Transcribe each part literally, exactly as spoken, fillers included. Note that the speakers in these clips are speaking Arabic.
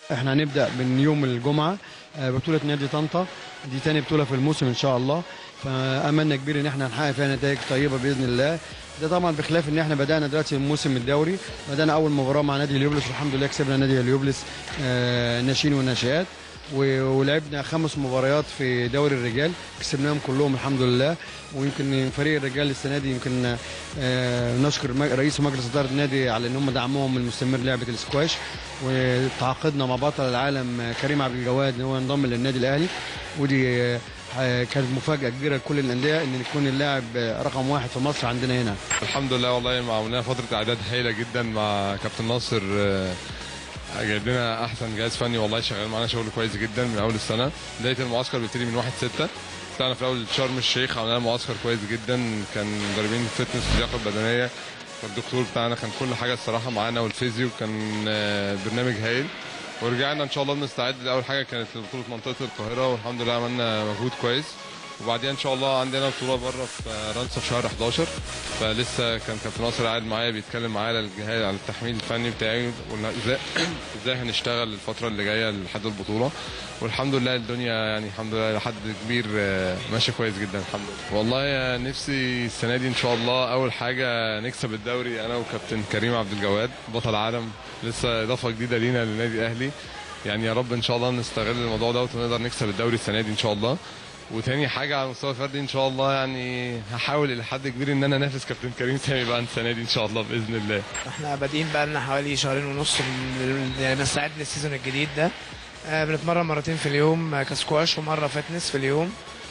احنا هنبدا من يوم الجمعه بطوله نادي طنطا، دي تاني بطوله في الموسم ان شاء الله، فاملنا كبير ان احنا نحقق فيها نتائج طيبه باذن الله. ده طبعا بخلاف ان احنا بدانا دلوقتي الموسم الدوري، بدانا اول مباراه مع نادي هليوبلس والحمد لله كسبنا نادي هليوبلس ناشئين وناشئات، ولعبنا خمس مباريات في دوري الرجال كسبناهم كلهم الحمد لله. ويمكن فريق الرجال السنه دي يمكن نشكر رئيس مجلس اداره النادي على ان هم دعموهم المستمر لعبه الاسكواش، وتعاقدنا مع بطل العالم كريم عبد الجواد ان هو ينضم للنادي الاهلي، ودي كانت مفاجاه كبيره لكل الانديه ان يكون اللاعب رقم واحد في مصر عندنا هنا. الحمد لله والله عملنا فتره اعداد هايله جدا مع كابتن ناصر، جايب لنا احسن جهاز فني والله، شغال معانا شغل كويس جدا من اول السنه. بدايه المعسكر بيبتدي من واحد ستة، طلعنا في الاول شرم الشيخ، عملنا معسكر كويس جدا، كان مدربين فتنس اللياقه البدنيه، والدكتور بتاعنا كان كل حاجه الصراحه معانا، والفيزيو كان برنامج هايل. ورجعنا ان شاء الله بنستعد لاول حاجه كانت بطوله منطقه القاهره، والحمد لله عملنا مجهود كويس. وبعديها ان شاء الله عندنا بطوله بره في فرنسا في شهر حداشر، فلسه كان كابتن ناصر قاعد معايا بيتكلم معايا على الجهاز على التحميل الفني بتاعي، ازاي ازاي هنشتغل الفتره اللي جايه لحد البطوله. والحمد لله الدنيا يعني الحمد لله لحد كبير ماشيه كويس جدا الحمد لله. والله نفسي السنه دي ان شاء الله اول حاجه نكسب الدوري انا وكابتن كريم عبد الجواد بطل عالم، لسه اضافه جديده لينا للنادي الاهلي، يعني يا رب ان شاء الله نستغل الموضوع ده ونقدر نكسب الدوري السنه دي ان شاء الله. وتاني حاجه على المستوى الفردي ان شاء الله يعني هحاول الى حد كبير ان انا انافس كابتن كريم سامي بقى السنه دي ان شاء الله باذن الله. احنا بادئين بقى لنا حوالي شهرين ونص يعني بنستعد للسيزون الجديد ده. آه بنتمرن مرتين في اليوم كسكواش ومره فتنس في اليوم.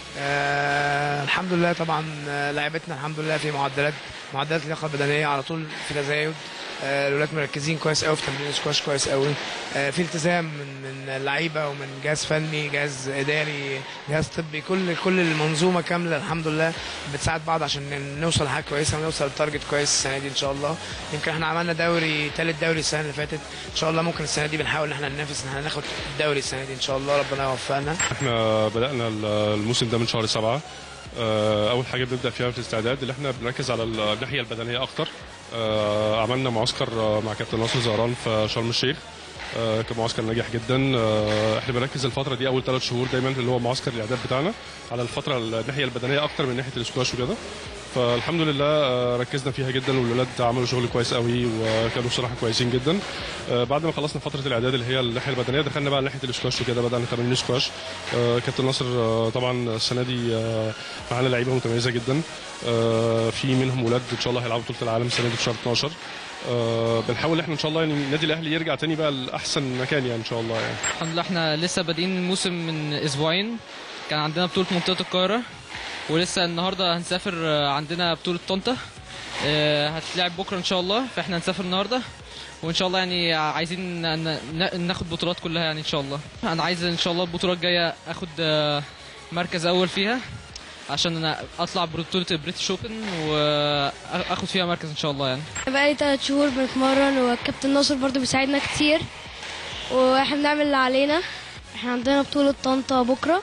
آه الحمد لله طبعا لعبتنا الحمد لله في معدلات معدلات اللياقه البدنيه على طول في تزايد. آه الولاد مركزين كويس قوي في تمرين السكواش كويس قوي. آه في التزام من من اللعيبه ومن جهاز فني جهاز اداري جهاز طبي، كل كل المنظومه كامله الحمد لله بتساعد بعض عشان نوصل لحاجه كويسه ونوصل لتارجت كويس السنه دي ان شاء الله. يمكن احنا عملنا دوري ثالث دوري السنه اللي فاتت، ان شاء الله ممكن السنه دي بنحاول ان احنا ننافس ان احنا ناخد الدوري السنه دي ان شاء الله، ربنا يوفقنا. احنا بدانا الموسم ده من شهر سبعة. اول حاجه بنبدا فيها في الاستعداد اللي احنا بنركز على الناحيه البدنيه اكتر. عملنا معسكر مع كابتن ناصر زهران في شرم الشيخ، كان معسكر ناجح جدا. احنا بنركز الفتره دي اول ثلاث شهور دايما اللي هو معسكر الاعداد بتاعنا على الفتره الناحيه البدنيه اكتر من ناحيه الاسكواش وكده، فالحمد لله ركزنا فيها جدا والولاد عملوا شغل كويس قوي وكانوا بصراحه كويسين جدا. بعد ما خلصنا فتره الاعداد اللي هي الناحيه البدنيه دخلنا بقى ناحيه الاسكواش وكده، بدانا تمارين سكواش. كابتن ناصر طبعا السنه دي معانا لعيبه متميزه جدا، في منهم ولاد ان شاء الله هيلعبوا بطوله العالم السنه دي في شهر اتناشر. أه بنحاول احنا ان شاء الله يعني النادي الاهلي يرجع تاني بقى لاحسن مكان يعني ان شاء الله يعني. الحمد لله احنا لسه بادئين الموسم من اسبوعين، كان عندنا بطوله منطقه القاهره، ولسه النهارده هنسافر عندنا بطوله طنطا أه هتلعب بكره ان شاء الله، فاحنا هنسافر النهارده وان شاء الله يعني عايزين ناخد بطولات كلها يعني ان شاء الله. انا عايز ان شاء الله البطوله الجايه اخد مركز اول فيها عشان انا اطلع بطوله بريتش اوبن واخد فيها مركز ان شاء الله يعني. بقالي ثلاث شهور بنتمرن والكابتن ناصر برضو بيساعدنا كتير واحنا بنعمل اللي علينا. احنا عندنا بطوله طنطا بكره،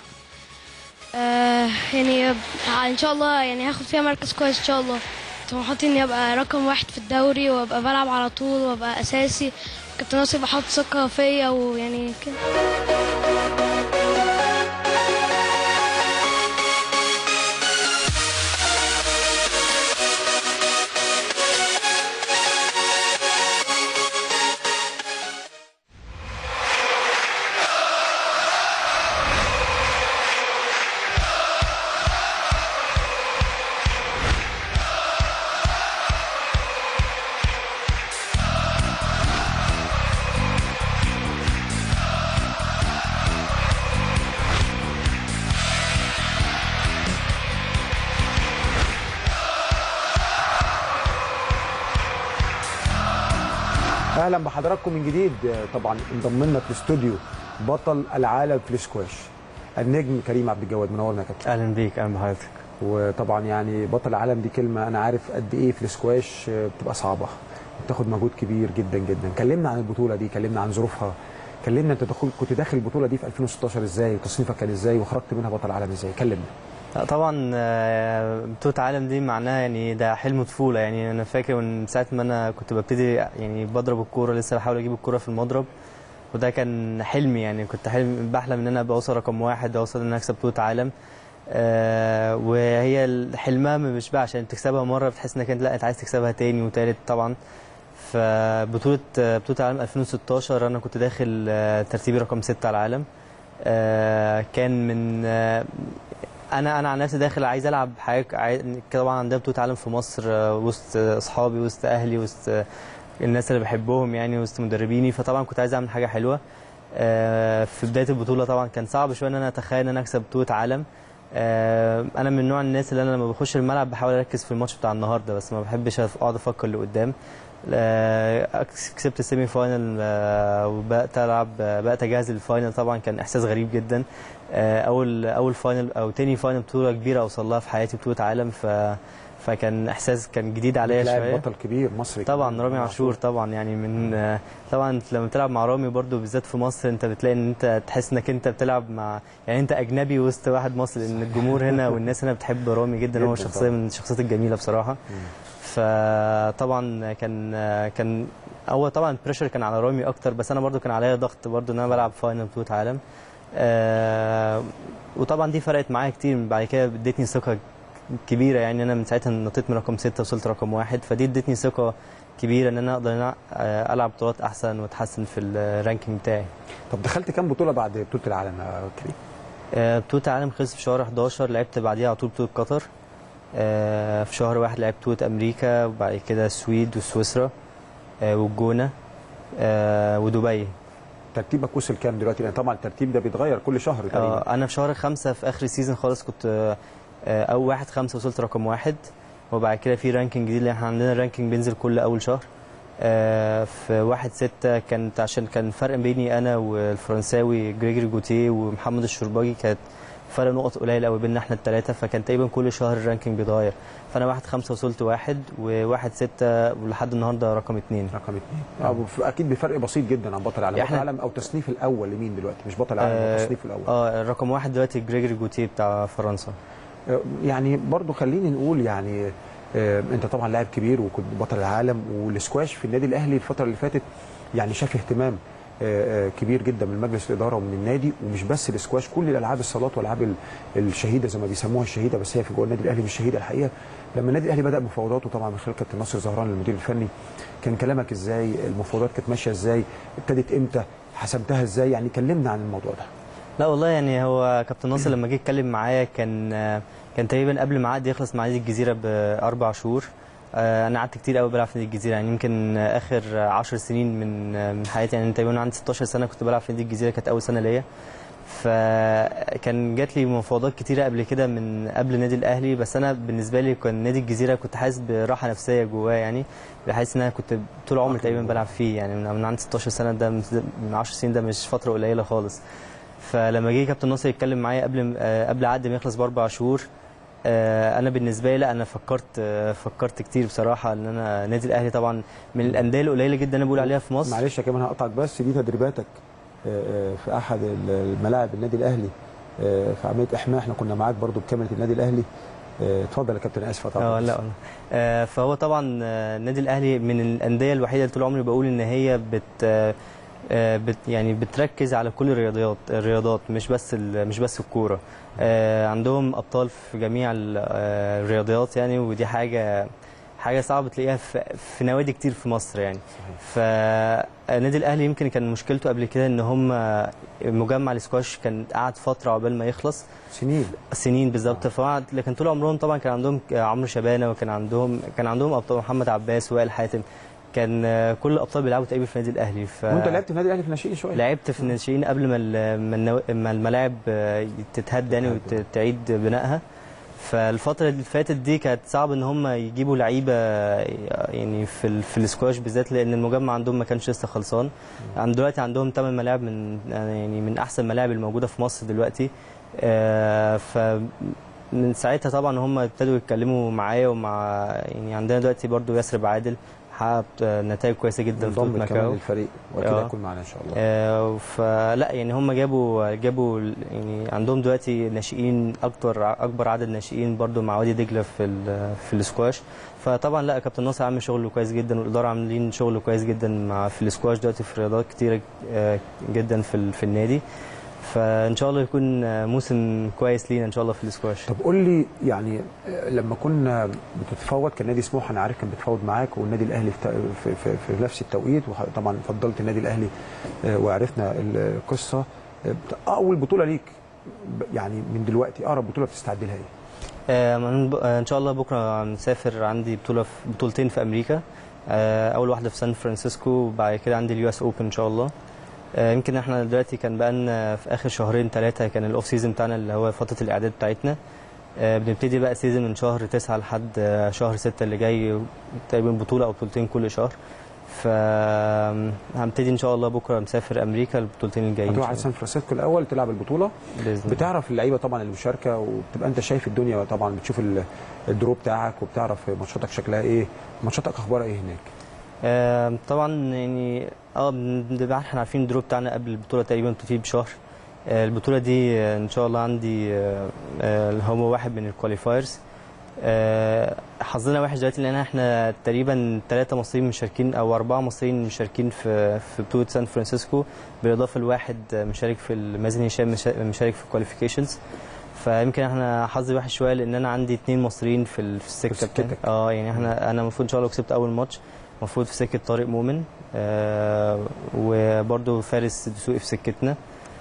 آه يعني ان شاء الله يعني هاخد فيها مركز كويس ان شاء الله. طموحاتي اني ابقى رقم واحد في الدوري وابقى بلعب على طول وابقى اساسي، الكابتن ناصر بحط ثقه فيا ويعني كده. اهلا بحضراتكم من جديد. طبعا انضم لنا في الاستوديو بطل العالم في الاسكواش النجم كريم عبد الجواد، منورنا يا كابتن. اهلا بيك. اهلا بحضرتك. وطبعا يعني بطل العالم دي كلمه انا عارف قد ايه في الاسكواش بتبقى صعبه، بتاخد مجهود كبير جدا جدا. كلمنا عن البطوله دي، كلمنا عن ظروفها، كلمنا انت دخل كنت داخل البطوله دي في ألفين وستاشر ازاي وتصنيفك كان ازاي وخرجت منها بطل عالم ازاي، كلمنا. طبعا بطوله عالم دي معناها يعني ده حلم طفوله، يعني انا فاكر من ساعه ما انا كنت ببتدي يعني بضرب الكوره لسه بحاول اجيب الكوره في المضرب، وده كان حلمي يعني، كنت حلم بحلم ان انا ابقى اوصل رقم واحد، اوصل ان انا اكسب بطوله عالم. آه وهي حلمها ما بيشبعش، عشان تكسبها مره بتحس انك انت لا انت عايز تكسبها تاني وتالت طبعا. فبطوله بطوله العالم ألفين وستاشر انا كنت داخل آه ترتيبي رقم ستة على العالم. آه كان من آه انا انا عن نفسي داخل عايز العب حاجه عايز... طبعا عندنا بطوله عالم في مصر آه وسط اصحابي، وسط اهلي، وسط آه الناس اللي بحبهم يعني، وسط مدربيني، فطبعا كنت عايز اعمل حاجه حلوه. آه في بدايه البطوله طبعا كان صعب شويه ان انا اتخيل ان انا اكسب بطوله عالم. آه انا من نوع الناس اللي انا لما بخش الملعب بحاول اركز في الماتش بتاع النهارده، بس ما بحبش اقعد افكر لقدام. آه كسبت السيمي فاينل آه وبقيت العب آه بقيت اجهز للفاينل، طبعا كان احساس غريب جدا. آه اول اول فاينل او تاني فاينل بطوله كبيره اوصل لها في حياتي، بطوله عالم، ف فكان احساس كان جديد عليا شويه. بطل كبير مصري طبعا رامي عاشور طبعا يعني من آه طبعا لما بتلعب مع رامي برضو بالذات في مصر انت بتلاقي ان انت تحس انك انت بتلعب مع يعني انت اجنبي وسط واحد مصري، لان الجمهور هنا والناس هنا بتحب رامي جدا، هو شخصيه من الشخصيات الجميله بصراحه. فطبعا كان كان اول طبعا البريشر كان على رامي اكتر، بس انا برضو كان عليا ضغط برضو ان انا بلعب فاينل بطوله عالم. آه وطبعا دي فرقت معايا كتير، بعد كده ادتني ثقه كبيره يعني، انا من ساعتها نطيت من رقم ستة وصلت رقم واحد، فدي ادتني ثقه كبيره ان انا اقدر ان العب بطولات احسن واتحسن في الرانكينج بتاعي. طب دخلت كام بطوله بعد بطوله العالم يا كريم؟ آه بطوله العالم خلصت في شهر حداشر، لعبت بعديها على طول بطوله قطر. آه في شهر واحد لعبت بطوله امريكا، وبعد كده السويد وسويسرا آه والجونه آه ودبي. ترتيبك وصل كام دلوقتي؟ لان طبعا الترتيب ده بيتغير كل شهر تقريبا. آه انا في شهر خمسة في اخر السيزون خالص كنت آه اول واحد خمسة وصلت رقم واحد، وبعد كده في رانكينج جديد، احنا عندنا رانكينج بينزل كل اول شهر. آه في واحد ستة كانت عشان كان فرق بيني انا والفرنساوي جريجوري جوتيه ومحمد الشرباجي، كانت فرق نقط قليل قوي بيننا احنا الثلاثه، فكان تقريبا كل شهر الرانكينج بيتغير. فانا واحد خمسة وصلت واحد، وواحد ستة ولحد النهارده رقم اثنين. رقم اثنين اه اكيد بفرق بسيط جدا عن بطل العالم. بطل العالم او تصنيف الاول لمين دلوقتي؟ مش بطل العالم آه التصنيف الاول. اه رقم واحد دلوقتي جريجوري جوتيه بتاع فرنسا. آه يعني برضو خليني نقول يعني آه انت طبعا لاعب كبير وكنت بطل العالم، والسكواش في النادي الاهلي الفتره اللي فاتت يعني شاف اهتمام كبير جدا من مجلس الاداره ومن النادي، ومش بس الاسكواش، كل الالعاب الصالات والالعاب الشهيده زي ما بيسموها الشهيده، بس هي في جوه النادي الاهلي مش شهيده الحقيقه. لما النادي الاهلي بدا مفاوضاته طبعا من خلال كابتن ناصر زهران المدير الفني، كان كلامك ازاي؟ المفاوضات كانت ماشيه ازاي؟ ابتدت امتى؟ حسمتها ازاي؟ يعني كلمنا عن الموضوع ده. لا والله يعني هو كابتن ناصر لما جه يتكلم معايا كان كان تقريبا قبل ما عقدي يخلص مع نادي الجزيره باربع شهور. انا قعدت كتير قوي بلعب في نادي الجزيره، يعني يمكن اخر عشر سنين من من حياتي، يعني تقريبا عندي ستاشر سنه كنت بلعب في نادي الجزيره، كانت اول سنه ليا. فكان جات لي مفاوضات كتيره قبل كده من قبل النادي الاهلي، بس انا بالنسبه لي كان نادي الجزيره كنت حاسس براحه نفسيه جواه، يعني بحس ان انا كنت طول عمري تقريبا بلعب فيه، يعني من عندي ستاشر سنه، ده من عشر سنين، ده مش فتره قليله خالص. فلما جه كابتن ناصر يتكلم معايا قبل قبل عقدي ما يخلص باربع شهور، انا بالنسبه لي لا انا فكرت فكرت كتير بصراحه، ان انا النادي الاهلي طبعا من الانديه القليله جدا انا بقول عليها في مصر. معلش يا كمان هقطعك، بس دي تدريباتك في احد الملاعب النادي الاهلي في عمليه احماء، احنا كنا معاك برضو بكاميرا النادي الاهلي. اتفضل يا كابتن، اسف طبعا. اه لا والله. فهو طبعا النادي الاهلي من الانديه الوحيده اللي طول عمري بقول ان هي بت بت يعني بتركز على كل الرياضيات الرياضات مش بس مش بس الكوره. عندهم ابطال في جميع الرياضيات يعني، ودي حاجه حاجه صعبه تلاقيها في, في نوادي كتير في مصر يعني. فالنادي الاهلي يمكن كان مشكلته قبل كده ان هم مجمع الاسكواش كان قعد فتره عقبال ما يخلص، سنين سنين بالظبط. فقعد لكن طول عمرهم طبعا كان عندهم عمرو شبانه، وكان عندهم كان عندهم ابطال محمد عباس ووائل حاتم، كان كل الابطال بيلعبوا تقريبا في النادي الاهلي. ف... وانت لعبت في النادي الاهلي في الناشئين شويه؟ لعبت في الناشئين قبل ما ما الملاعب تتهد يعني وتعيد بنائها. فالفتره اللي فاتت دي كانت صعب ان هم يجيبوا لعيبه يعني في ال... في السكواش بالذات، لان المجمع عندهم ما كانش لسه خلصان. عند دلوقتي عندهم ثمان ملاعب من يعني من احسن الملاعب الموجوده في مصر دلوقتي. آه ف من ساعتها طبعا هم ابتدوا يتكلموا معايا ومع يعني عندنا دلوقتي برضو ياسر عادل حقق نتائج كويسه جدا في انضم ماكاو كمان للفريق واكيد آه. هيكون معانا ان شاء الله. آه، فلا يعني هم جابوا جابوا يعني عندهم دلوقتي ناشئين اكتر اكبر عدد ناشئين برضو مع وادي دجله في ال- في الاسكواش. فطبعا لا كابتن ناصر عامل شغل كويس جدا والاداره عاملين شغل كويس جدا مع في الاسكواش دلوقتي في رياضات كتيره آه، جدا في ال- في النادي. فان شاء الله يكون آه، موسم كويس لينا ان شاء الله في الاسكواش. طب قول لي يعني آه، لما كنا بتتفاوض كان نادي سموحه انا عارف كان بيتفاوض معاك والنادي الاهلي في, في, في, في نفس التوقيت وطبعا فضلت النادي الاهلي آه، وعرفنا القصه. آه، اول بطوله ليك يعني من دلوقتي اقرب بطوله بتستعد لها ايه؟ آه، من ب- آه، ان شاء الله بكره مسافر عندي بطوله في بطولتين في امريكا. آه، اول واحده في سان فرانسيسكو وبعد كده عندي اليو اس اوبن ان شاء الله. آه، يمكن احنا دلوقتي كان بقالنا في اخر شهرين ثلاثه كان الاوف سيزون بتاعنا اللي هو فتره الاعداد بتاعتنا. آه، بنبتدي بقى سيزون من شهر تسعة لحد آه، شهر ستة اللي جاي تقريبا بطوله او بطولتين كل شهر. فهبتدي ان شاء الله بكره مسافر امريكا البطولتين الجايين. هتروح على سان فرانسيسكو الاول تلعب البطوله باذن الله. بتعرف اللعيبه طبعا اللي مشاركه وبتبقى انت شايف الدنيا طبعا بتشوف ال- الدروب بتاعك وبتعرف ماتشاتك شكلها ايه، ماتشاتك اخبارها ايه هناك؟ آه، طبعا يعني اه بنبقى احنا عارفين الدروب بتاعنا قبل البطوله تقريبا بتبتدي بشهر. آه، البطوله دي آه، ان شاء الله عندي آه، آه، هو واحد من الكواليفايرز. آه، حظنا وحش دلوقتي لان احنا تقريبا ثلاثه مصريين مشاركين او اربعه مصريين مشاركين في في بطوله سان فرانسيسكو بالاضافه لواحد مشارك في المازن هشام مشا- مشارك في الكواليفيكيشنز. فيمكن احنا حظي وحش شويه لان انا عندي اثنين مصريين في ال- في السكه سكتك. بتاعتي. اه يعني احنا انا المفروض ان شاء الله لو كسبت اول ماتش المفروض في سكه طارق مؤمن. آه، وبرده فارس دسوقي في سكتنا.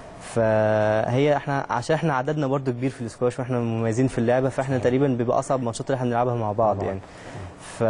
فهي احنا عشان احنا عددنا برده كبير في الاسكواش واحنا مميزين في اللعبه فاحنا تقريبا بيبقى اصعب ماتشات اللي احنا بنلعبها مع بعض طبعاً. يعني. ف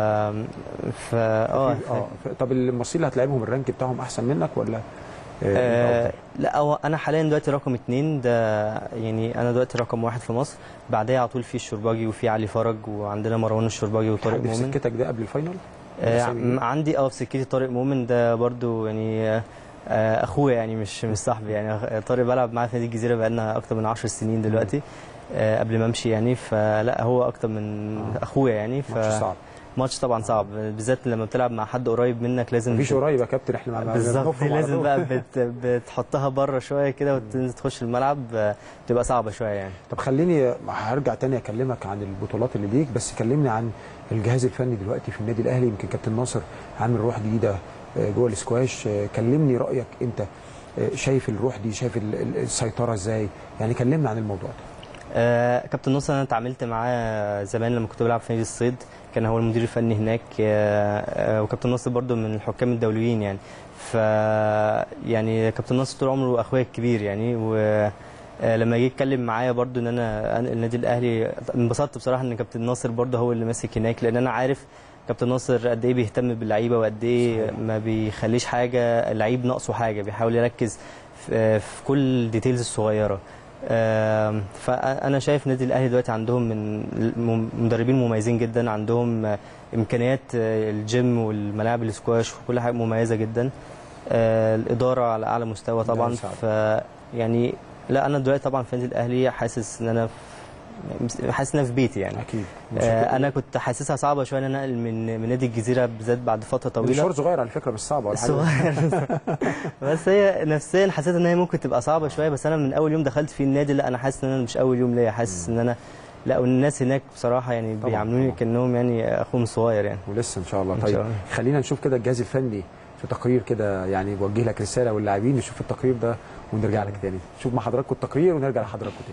ف اه اه طب المصريين اللي هتلاعبهم الرانك بتاعهم احسن منك ولا؟ آه آه لا هو انا حاليا دلوقتي رقم اتنين ده يعني انا دلوقتي رقم واحد في مصر. بعدها على طول في الشرباجي وفي علي فرج وعندنا مروان الشرباجي وطارق حد في مؤمن. سكتك ده قبل الفاينل؟ آه عندي اه في سكتي طارق مؤمن ده برضو يعني آه آه، اخويا يعني مش مش صاحبي يعني. طارق بلعب معاه في نادي الجزيره بقالنا اكتر من عشر سنين دلوقتي آه قبل ما امشي يعني. فلا هو اكتر من آه. اخويا يعني. ف ماتش صعب. ماتش طبعا صعب بالذات لما بتلعب مع حد قريب منك لازم مفيش قريب يا كابتن احنا مع بالظبط لازم بقى بت... بتحطها بره شويه كده وتنزل تخش الملعب آه، بتبقى صعبه شويه يعني. طب خليني هرجع تاني اكلمك عن البطولات اللي ليك بس كلمني عن الجهاز الفني دلوقتي في النادي الاهلي. يمكن كابتن ناصر عامل روح جديده جوه الاسكواش. كلمني رايك انت شايف الروح دي شايف السيطره ازاي يعني كلمنا عن الموضوع ده. آه كابتن ناصر انا اتعاملت معاه زمان لما كنت بلعب في نادي الصيد كان هو المدير الفني هناك. آه آه وكابتن ناصر برضو من الحكام الدوليين يعني. ف يعني كابتن ناصر طول عمره اخويا الكبير يعني. و لما جه يتكلم معايا برضو ان انا انقل النادي الاهلي انبسطت بصراحه ان كابتن ناصر برضو هو اللي ماسك هناك لان انا عارف كابتن ناصر قد ايه بيهتم باللعيبه وقد ايه ما بيخليش حاجه اللعيب ناقصه حاجه بيحاول يركز في, في كل الديتيلز الصغيره. فانا شايف النادي الاهلي دلوقتي عندهم من مدربين مميزين جدا عندهم امكانيات الجيم والملاعب الاسكواش وكل حاجه مميزه جدا. الاداره على اعلى مستوى طبعا. ف يعني لا انا دلوقتي طبعا في النادي الاهلي حاسس ان انا حاسس ان انا في بيتي يعني. اكيد. آه انا كنت حاسسها صعبه شويه ان انا انقل من من نادي الجزيره بالذات بعد فتره طويله. مشوار صغير على فكره مش صعب ولا حاجه. صغير بس هي نفسيا حسيت ان هي ممكن تبقى صعبه شويه بس انا من اول يوم دخلت في النادي لا انا حاسس ان انا مش اول يوم ليا حاسس ان انا لا والناس هناك بصراحه يعني بيعاملوني كانهم يعني اخوهم صغير يعني. ولسه ان شاء الله. إن طيب شاء الله. خلينا نشوف كده الجهاز الفني في تقرير كده يعني بوجه لك رساله واللاعبين نشوف التقرير ده ونرجع لك تاني. نشوف مع حضراتكم التقرير ونرجع لحضراتكم تاني.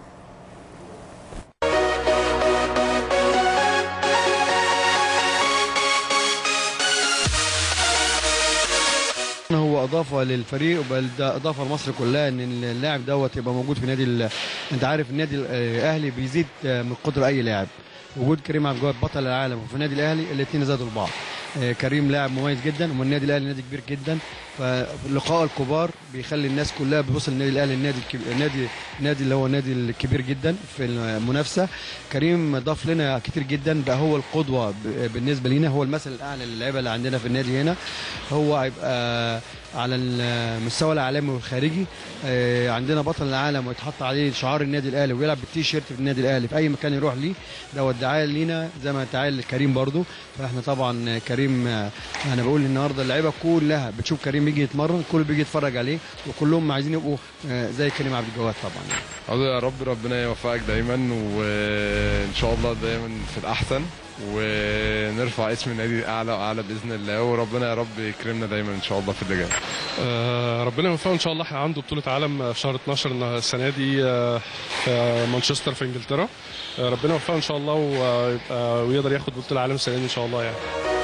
هو اضافه للفريق وبل ده اضافه لمصر كلها ان اللاعب دوت يبقى موجود في نادي ال... انت عارف النادي الاهلي بيزيد من قدر اي لاعب. وجود كريم عبد الجواد بطل العالم وفي النادي الاهلي الاثنين زادوا لبعض. كريم لاعب مميز جدا والنادي الاهلي نادي كبير جدا فلقاء الكبار بيخلي الناس كلها بتبص للنادي الاهلي النادي النادي النادي اللي هو النادي الكبير جدا في المنافسه. كريم ضاف لنا كتير جدا بقى هو القدوه بالنسبه لينا هو المثل الاعلى للعيبه اللي عندنا في النادي هنا. هو هيبقى على المستوى العالمي والخارجي. عندنا بطل العالم ويتحط عليه شعار النادي الاهلي ويلعب بالتيشيرت في النادي الاهلي في اي مكان يروح ليه ده ودعايه لينا زي ما دعايه لكريم برضو. فاحنا طبعا كريم كريم آه، انا بقول النهارده اللعيبه كلها بتشوف كريم بيجي يتمرن، كله بيجي يتفرج عليه، وكلهم عايزين يبقوا آه، زي كريم عبد الجواد طبعا. عاوز يا رب ربنا يوفقك دايما، وان شاء الله دايما في الاحسن، ونرفع اسم النادي اعلى واعلى باذن الله، وربنا يا رب يكرمنا دايما ان شاء الله في اللي جاي. آه، ربنا يوفقه ان شاء الله. احنا عنده بطوله عالم في شهر اتناشر السنه دي آه، في مانشستر في انجلترا. آه، ربنا يوفقه ان شاء الله ويبقى ويقدر ياخد بطوله العالم السنه دي ان شاء الله يعني.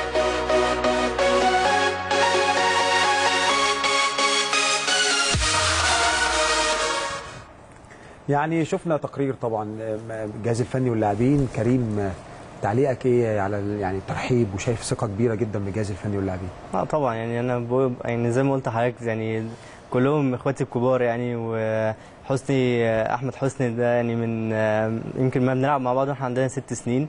يعني شفنا تقرير طبعا الجهاز الفني واللاعبين. كريم تعليقك ايه على ال- يعني الترحيب، وشايف ثقه كبيره جدا بالجهاز الفني واللاعبين؟ اه طبعا يعني انا بقول يعني زي ما قلت لحضرتك يعني كلهم اخواتي الكبار يعني. وحسني احمد حسني ده يعني من يمكن ما بنلعب مع بعض واحنا عندنا ست سنين.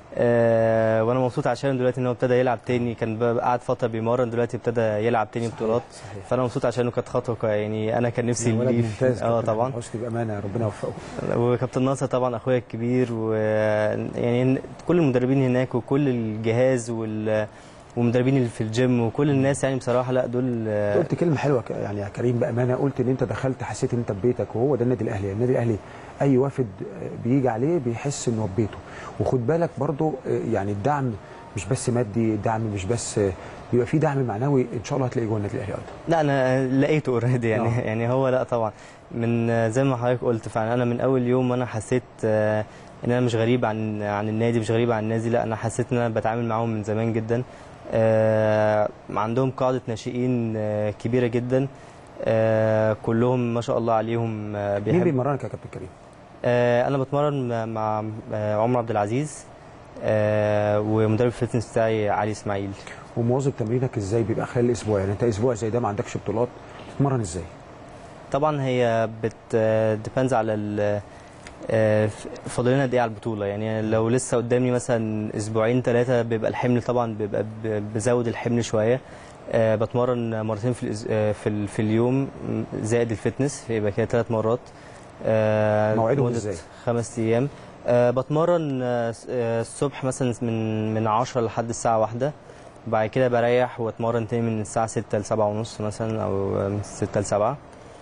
آه وانا مبسوط عشان دلوقتي ان هو ابتدى يلعب تاني، كان بقى قاعد فتره بيمرن، دلوقتي ابتدى يلعب تاني بطولات. صحيح. فانا مبسوط عشانه، كانت خطوه كوي- يعني انا كان نفسي ولد ليه في- ممتاز اه كابتن طبعا. حسني بامانه، ربنا يوفقه. وكابتن ناصر طبعا اخويا الكبير، ويعني كل المدربين هناك وكل الجهاز وال ومدربين اللي في الجيم وكل الناس يعني بصراحه لا دول. أنت قلت كلمه حلوه ك- يعني يا كريم بامانه، قلت ان انت دخلت حسيت ان انت في بيتك، وهو ده النادي الاهلي. النادي الاهلي اي وافد بيجي عليه بيحس انه في بيته. وخد بالك برضو يعني الدعم مش بس مادي، الدعم مش بس، بيبقى في دعم معنوي ان شاء الله هتلاقيه جوه النادي الاهلي ايضا. لا انا لقيته اوريدي يعني آه. يعني هو لا طبعا من زي ما حضرتك قلت فعلا. انا من اول يوم انا حسيت آه، ان انا مش غريب عن عن النادي، مش غريب عن النادي. لا انا حسيت ان انا بتعامل معاهم من زمان جدا. آه، عندهم قاعده ناشئين آه، كبيره جدا. آه، كلهم ما شاء الله عليهم آه، مين بيحب. بيمرنك يا كابتن كريم؟ آه، انا بتمرن مع آه، عمر عبد العزيز آه، ومدرب الفتنس بتاعي علي اسماعيل. ومواظب تمرينك ازاي بيبقى خلال الاسبوع؟ يعني انت اسبوع زي ده ما عندكش بطولات، تتمرن ازاي؟ طبعا هي بت ديبندز على ال آه، فاضل لنا قد ايه على البطوله. يعني لو لسه قدامي مثلا اسبوعين ثلاثه بيبقى الحمل طبعا بيبقى ب- بزود الحمل شويه. آه، بتمرن مرتين في الأس- آه، في ال- في اليوم زائد الفتنس، يبقى كده ثلاث مرات. آه، موعدهم مدة ازاي؟ خمس ايام. آه، بتمرن آه، س- آه، الصبح مثلا من من عشرة لحد الساعه واحدة، وبعد كده بريح واتمرن تاني من الساعه ستة ل سبعة ونص مثلا، او من ستة ل سبعة.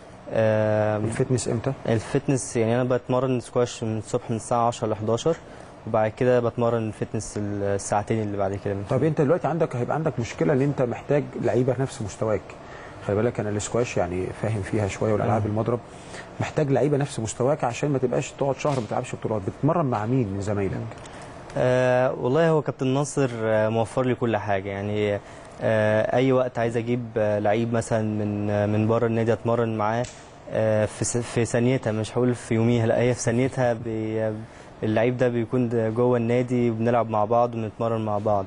آه، الفتنس امتى؟ الفتنس يعني انا بتمرن سكواش من الصبح من الساعه عشرة ل حداشر، وبعد كده بتمرن الفتنس الساعتين اللي بعد كده. طب انت دلوقتي عندك هيبقى عندك مشكله ان انت محتاج لعيبه نفس مستواك. خلي بالك انا الاسكواش يعني فاهم فيها شويه، والالعاب المضرب محتاج لعيبه نفس مستواك عشان ما تبقاش تقعد شهر ما بتلعبش بطولات. بتتمرن مع مين من زمايلك؟ آه والله هو كابتن ناصر آه موفر لي كل حاجه يعني. آه اي وقت عايز اجيب آه لعيب مثلا من آه من بره النادي اتمرن معاه آه في س- في ثانيتها، مش هقول في يوميها، لا هي في ثانيتها. بي اللعيب ده بيكون ده جوه النادي وبنلعب مع بعض وبنتمرن مع بعض.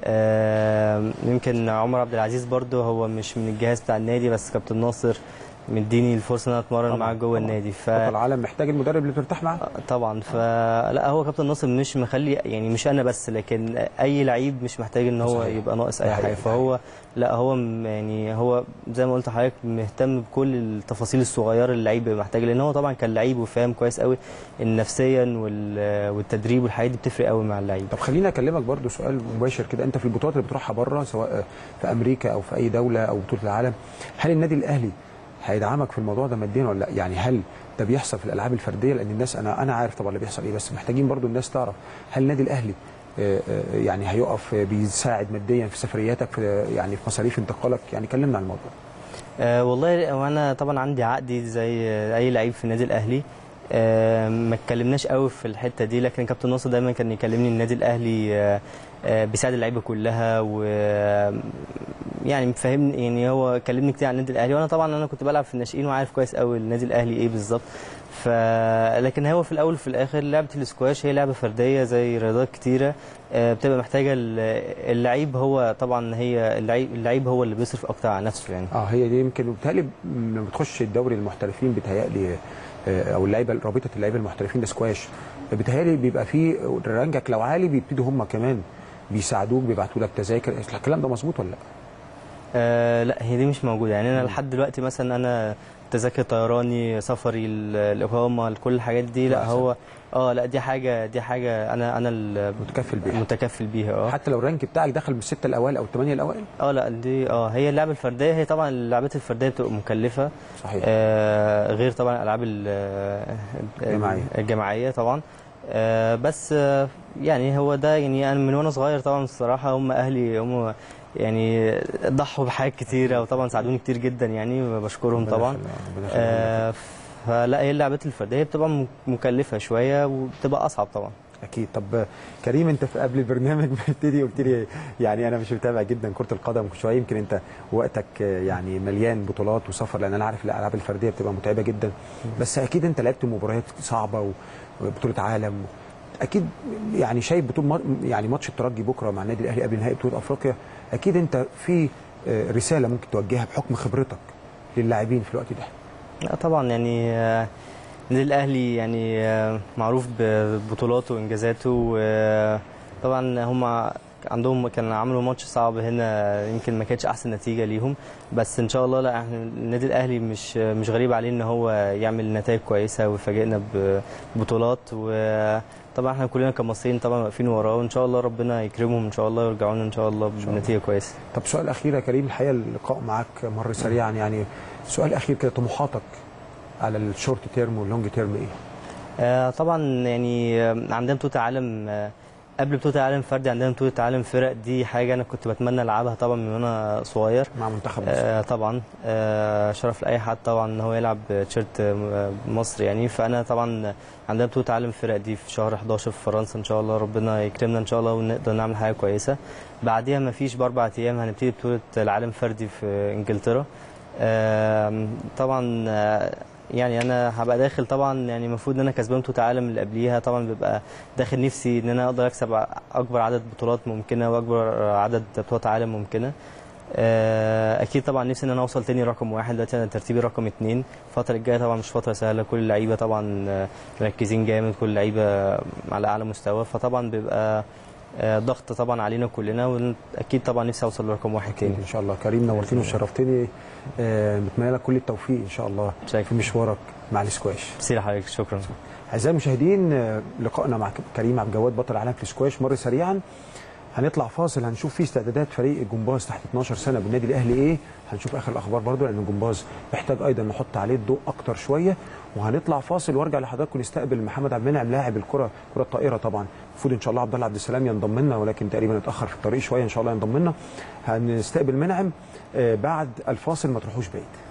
آه يمكن عمر عبد العزيز برضه هو مش من الجهاز بتاع النادي، بس كابتن ناصر مديني الفرصه ان انا اتمرن معاه جوه النادي. ف بطل العالم محتاج المدرب اللي بترتاح معاه. طبعا فلا هو كابتن ناصر مش مخلي يعني مش انا بس، لكن اي لعيب مش محتاج ان هو صحيح. يبقى ناقص ده اي حقيقي، حاجه. ده فهو لا هو م- يعني هو زي ما قلت لحضرتك مهتم بكل التفاصيل الصغيره اللي اللعيب بيبقى محتاجها، لان هو طبعا كان لعيب وفاهم كويس قوي ان نفسيا وال- والتدريب والحاجات دي بتفرق قوي مع اللعيب. طب خليني اكلمك برضو سؤال مباشر كده. انت في البطولات اللي بتروحها بره سواء في امريكا او في اي دوله او بطوله العالم، هل النادي الاهلي هيدعمك في الموضوع ده ماديا ولا لا؟ يعني هل ده بيحصل في الالعاب الفرديه؟ لان الناس انا انا عارف طبعا اللي بيحصل ايه، بس محتاجين برضو الناس تعرف هل النادي الاهلي آه، آه، يعني هيقف آه، بيساعد ماديا في سفرياتك، في يعني في مصاريف انتقالك؟ يعني كلمنا عن الموضوع. أه والله وانا طبعا عندي عقدي زي اي لعيب في النادي الاهلي. أه ما اتكلمناش قوي في الحته دي، لكن كابتن ناصر دايما كان يكلمني النادي الاهلي أه أه بيساعد اللعيبه كلها، و يعني مفهمني يعني هو كلمني كتير عن النادي الاهلي، وانا طبعا انا كنت بلعب في الناشئين وعارف كويس قوي النادي الاهلي ايه بالظبط. ف لكن هو في الاول وفي الاخر لعبه الاسكواش هي لعبه فرديه زي رياضات كتيره. أه بتبقى محتاجه اللعيب، هو طبعا هي اللعيب اللعيب هو اللي بيصرف اكتر على نفسه يعني. اه هي دي يمكن بالتالي لما بتخش الدوري المحترفين بيتهيألي آه، او اللعيبه رابطه اللعيبه المحترفين الاسكواش بيتهيألي بيبقى في رانجك لو عالي بيبتدوا هم كمان بيساعدوك، بيبعتوا لك تذاكر. الكلام ده مظبوط ولا لا؟ آه لا هي دي مش موجوده، يعني انا لحد دلوقتي مثلا انا تذاكر طيراني، سفري، ال- الاقامه، كل الحاجات دي لا هو اه لا دي حاجه دي حاجه انا انا متكفل بيها المتكفل بيها اه حتى لو الرانك بتاعك دخل بالسته الاوائل او الثمانيه الاوائل. اه لا دي اه هي اللعبه الفرديه، هي طبعا اللعبات الفرديه بتبقى مكلفه صحيح. آه غير طبعا الالعاب ال- الجماعية. الجماعيه طبعا. آه بس آه يعني هو ده، يعني انا من وانا صغير طبعا الصراحه هم اهلي هم يعني ضحوا بحاجات كتيره وطبعا ساعدوني كتير جدا يعني، بشكرهم طبعا. آه فلا هي اللعبات الفرديه بتبقى م- مكلفه شويه وبتبقى اصعب طبعا. اكيد. طب كريم، انت في قبل البرنامج بتبتدي قلت لي يعني انا مش متابع جدا كره القدم شويه، يمكن انت وقتك يعني مليان بطولات وسفر، لان انا عارف الالعاب الفرديه بتبقى متعبه جدا، بس اكيد انت لعبت مباريات صعبه وبطوله عالم، اكيد يعني شايف بطوله يعني ماتش الترجي بكره مع النادي الاهلي قبل نهائي بطوله افريقيا، اكيد انت في رساله ممكن توجهها بحكم خبرتك للاعبين في الوقت ده. لا طبعا يعني آه، النادي الاهلي يعني آه، معروف ببطولاته وانجازاته، وطبعا هم عندهم كان عملوا ماتش صعب هنا، يمكن ما كانتش احسن نتيجه ليهم، بس ان شاء الله لا احنا النادي الاهلي مش مش غريب عليه ان هو يعمل نتائج كويسه ويفاجئنا ببطولات، وطبعا احنا كلنا كمصريين طبعا واقفين وراه، وان شاء الله ربنا يكرمهم ان شاء الله ويرجعوا لنا ان شاء الله بنتيجه كويسه. طب سؤال اخير يا كريم، الحقيقه اللقاء معاك مر سريعا، يعني سؤال اخير كده، طموحاتك على الشورت تيرم واللونج تيرم ايه؟ آه طبعا يعني عندنا بطوله عالم، آه قبل بطوله العالم فردي عندنا بطوله عالم فرق، دي حاجه انا كنت بتمنى العبها طبعا من وانا صغير مع منتخب مصر. آه طبعا آه شرف لاي حد طبعا ان هو يلعب تيشيرت مصر يعني، فانا طبعا عندنا بطوله عالم فرق دي في شهر احداشر في فرنسا، ان شاء الله ربنا يكرمنا ان شاء الله ونقدر نعمل حاجه كويسه. بعديها ما فيش باربع ايام هنبتدي بطوله العالم فردي في انجلترا. آه طبعا آه يعني انا هبقى داخل طبعا، يعني المفروض ان انا كسبان بطوله عالم اللي قبليها، طبعا بيبقى داخل نفسي ان انا اقدر اكسب اكبر عدد بطولات ممكنه واكبر عدد بطولات عالم ممكنه. اكيد طبعا نفسي ان انا اوصل تاني رقم واحد، دلوقتي انا ترتيبي رقم اتنين. الفتره الجايه طبعا مش فتره سهله، كل اللعيبه طبعا مركزين جامد، كل اللعيبه على اعلى مستوى، فطبعا بيبقى ضغط طبعا علينا كلنا، واكيد طبعا نفسي اوصل لرقم واحد تاني ان شاء الله. كريم نورتني وشرفتني، بتمنى لك كل التوفيق ان شاء الله في مشوارك مع الاسكواش. سير حضرتك، شكرا. اعزائي المشاهدين، لقائنا مع كريم عبد الجواد بطل العالم في الاسكواش مر سريعا. هنطلع فاصل، هنشوف فيه استعدادات فريق الجمباز تحت اتناشر سنه بالنادي الاهلي ايه، هنشوف اخر الاخبار برضو لان الجمباز محتاج ايضا نحط عليه الضوء اكتر شويه، وهنطلع فاصل وارجع لحضراتكم نستقبل محمد عبد المنعم لاعب الكره كره الطائره. طبعا المفروض ان شاء الله عبد الله عبد السلام ينضم لنا، ولكن تقريبا اتاخر في الطريق شويه، ان شاء الله ينضم لنا. هنستقبل منعم بعد الفاصل، ما تروحوش بعيد.